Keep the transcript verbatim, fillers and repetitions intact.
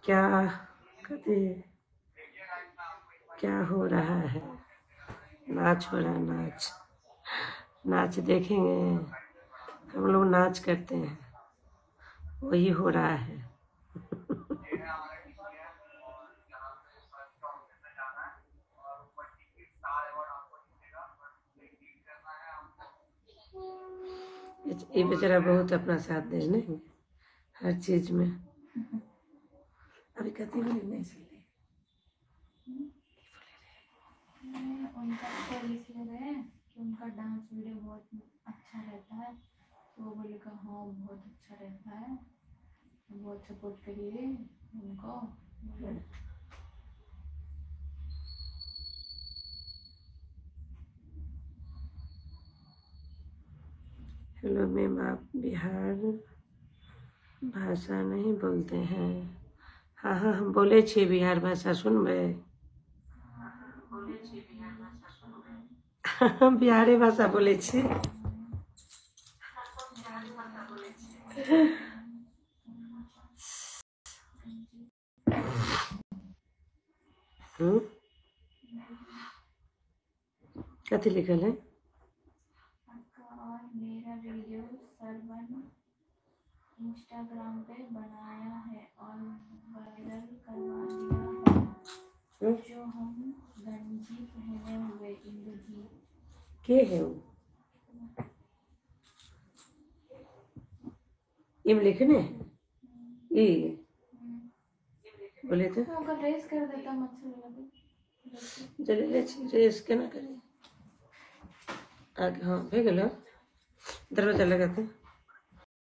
क्या कहते, क्या हो रहा है? नाच हो रहा है, नाच नाच देखेंगे। हम लोग नाच करते हैं, वही हो रहा है। ये बेचारा बहुत अपना साथ दे नहीं हर चीज में। अभी कहती नहीं नहीं सुन उनका तो इसलिए रहे कि उनका डांस वीडियो बहुत अच्छा रहता है, तो वो बोले का हाँ बहुत अच्छा रहता है, बहुत सपोर्ट करिए उनको। हेलो मैम, आप बिहार भाषा नहीं बोलते हैं? हाँ हाँ हम बोले छे बिहार भाषा सुनबे। बिहारी भाषा बोले छे। हम्म कथी लिखल है? और मेरा वीडियो सरवन इंस्टाग्राम पे बनाया है और वायरल करवा दिया है, जो हम गंजी पहने हुए इंदु जी। के है वो? इम लिखने ई बोले तो तो रेस कर देता मच्छर लगे जले ले छी रेस केना करे आगे। हाँ भे गेलो, दरवाजा लगाते।